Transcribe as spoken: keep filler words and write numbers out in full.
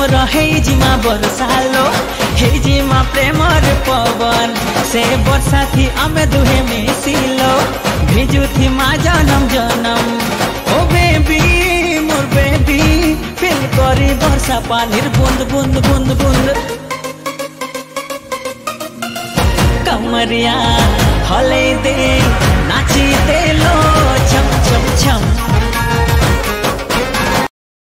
मोर हेजिमा बरसालो हेजिमा Premiere पवन से वर्षा थी आमे दुहे मिसिलो भिजु थी मा जनम जनम ओ बेबी मोर बेबी फिल करी वर्षा पानीर बुंद बुंद बुंद बुंद कमरिया हले दे नाची दे लो छम छम छम।